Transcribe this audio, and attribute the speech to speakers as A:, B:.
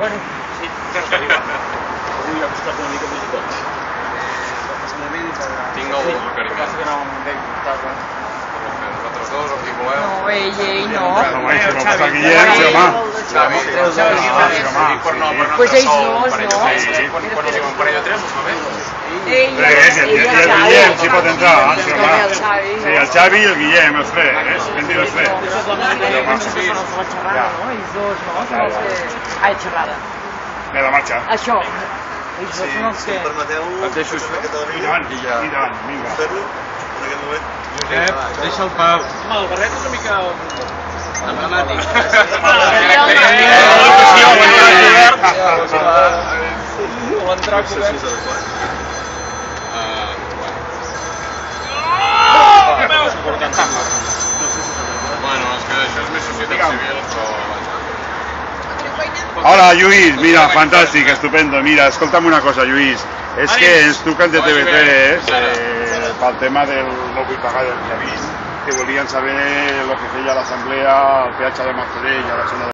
A: Bueno, sí, avui ha costat una mica més i tot.
B: Tinc el requeriment. Nosaltres dos, o qui voleu?
C: No, ell no.
D: Home, si vol passar Guillem, sí, home.
B: Xavi.
C: Pues ells dos, no?
B: Quan ho diuen parell de tres, ho fa bé?
D: I el Guillem sí pot entrar, sí, home. Sí, el Xavi i el Guillem, els tres, hem dit els tres.
C: Ells dos, no? Són els que... Ai, xerrada.
D: De la marxa.
C: Això. Ells dos són els que...
B: Et deixo això?
D: I tant, vinga.
B: Josep, deixa el Pau.
A: El barret és una mica...
B: Emblemàtic.
A: L'entrar cobert.
B: Bueno, és que això és més societat civil, però...
D: Hola, Lluís, mira, fantàstic, estupendo. Mira, escolta'm una cosa, Lluís. És que ens truquen de TV3 pel tema del no vull pagar del Xaví, que volien saber el que feia l'assemblea, el peatge de Martorell, a la zona de